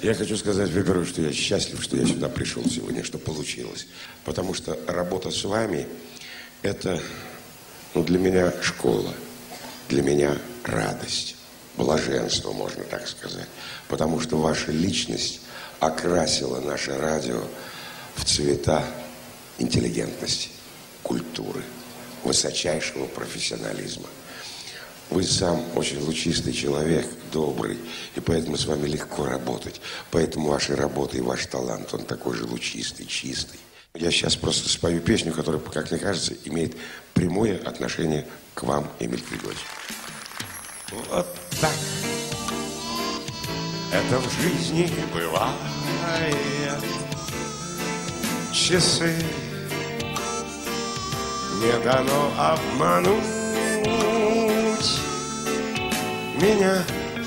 Я хочу сказать, во-первых, что я счастлив, что я сюда пришел сегодня, что получилось. Потому что работа с вами – это, ну, для меня школа, для меня радость, блаженство, можно так сказать. Потому что ваша личность окрасила наше радио в цвета интеллигентности, культуры, высочайшего профессионализма. Вы сам очень лучистый человек, добрый, и поэтому с вами легко работать. Поэтому ваши работы и ваш талант, он такой же лучистый, чистый. Я сейчас просто спою песню, которая, как мне кажется, имеет прямое отношение к вам, Эмиль Григорьевич. Вот так это в жизни бывает. Часы не дано обмануть меня.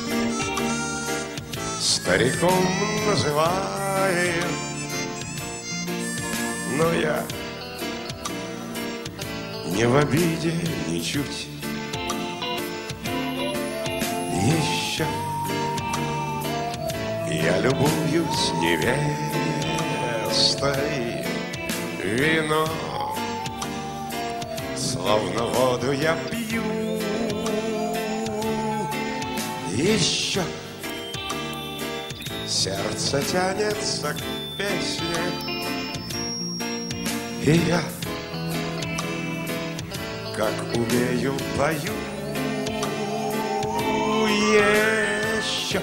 Стариком называют, но я не в обиде ничуть. Еще я любуюсь невестой, вино, словно воду я пью. Еще сердце тянется к песне, и я, как умею, пою. Еще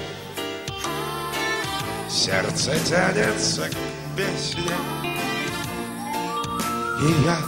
сердце тянется к песне, и я,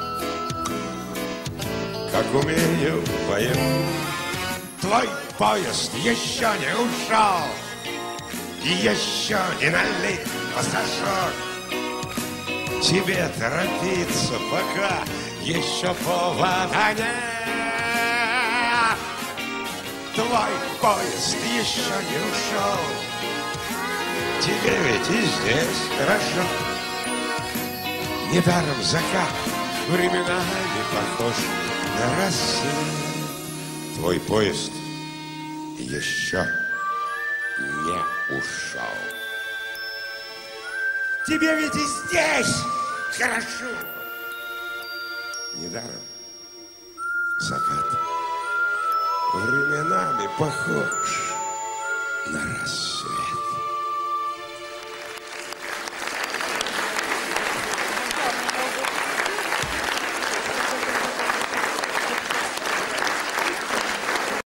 как умею, пою. Твой поезд еще не ушел, еще не налит пассажир. Тебе торопиться, пока еще повода нет. Твой поезд еще не ушел, тебе ведь и здесь хорошо. Недаром закат временами похож на рассвет. Твой поезд еще не ушел. Тебе ведь и здесь хорошо. Недаром закат временами похож